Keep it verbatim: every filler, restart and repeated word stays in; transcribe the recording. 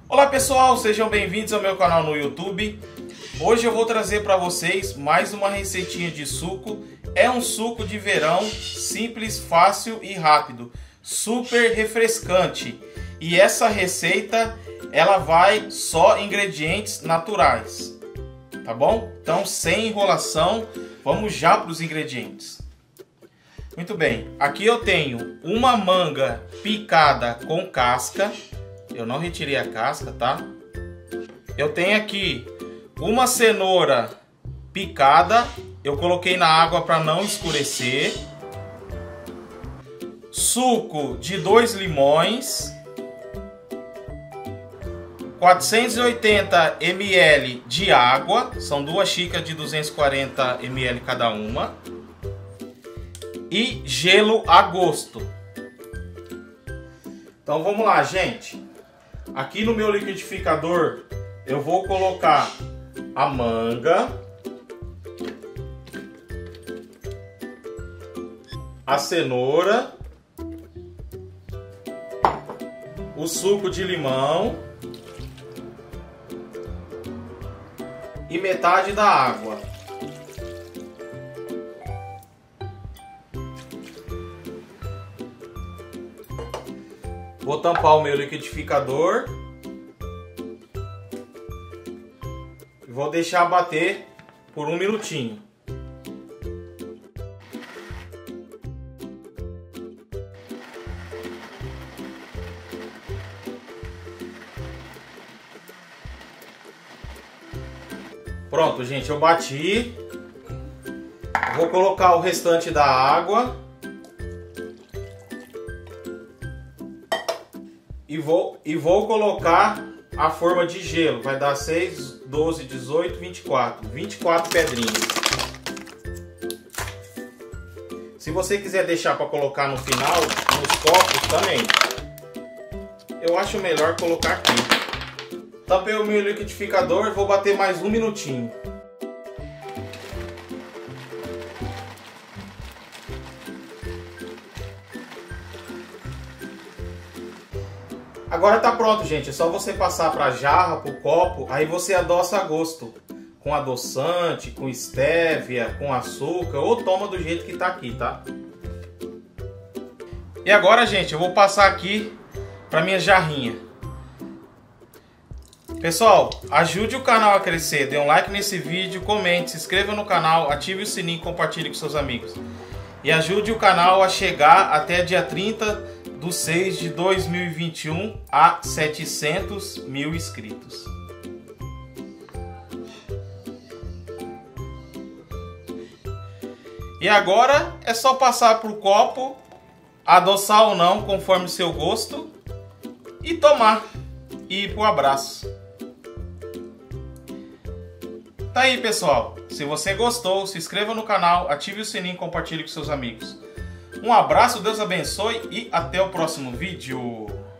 Olá pessoal, sejam bem-vindos ao meu canal no YouTube. Hoje eu vou trazer para vocês mais uma receitinha de suco. É um suco de verão, simples, fácil e rápido, super refrescante. E essa receita, ela vai só ingredientes naturais, tá bom? Então, sem enrolação, vamos já para os ingredientes. Muito bem, aqui eu tenho uma manga picada com casca. Eu não retirei a casca, tá? Eu tenho aqui uma cenoura picada. Eu coloquei na água para não escurecer. Suco de dois limões. quatrocentos e oitenta mililitros de água. São duas xícaras de duzentos e quarenta mililitros cada uma. E gelo a gosto. Então vamos lá, gente. Aqui no meu liquidificador eu vou colocar a manga, a cenoura, o suco de limão e metade da água. Vou tampar o meu liquidificador e vou deixar bater por um minutinho. Pronto, gente, eu bati. Vou colocar o restante da água. E vou, e vou colocar a forma de gelo. Vai dar seis, doze, dezoito, vinte e quatro. vinte e quatro pedrinhas. Se você quiser deixar para colocar no final, nos copos também. Eu acho melhor colocar aqui. Tampei o meu liquidificador e vou bater mais um minutinho. Agora tá pronto, gente. É só você passar para a jarra, para o copo. Aí você adoça a gosto. Com adoçante, com estévia, com açúcar. Ou toma do jeito que tá aqui, tá? E agora, gente, eu vou passar aqui para minha jarrinha. Pessoal, ajude o canal a crescer. Dê um like nesse vídeo, comente, se inscreva no canal, ative o sininho e compartilhe com seus amigos. E ajude o canal a chegar até dia trinta de seis de dois mil e vinte e um a setecentos mil inscritos. E agora é só passar para o copo, adoçar ou não, conforme o seu gosto, e tomar. E ir pro abraço. Tá aí, pessoal. Se você gostou, se inscreva no canal, ative o sininho e compartilhe com seus amigos. Um abraço, Deus abençoe e até o próximo vídeo.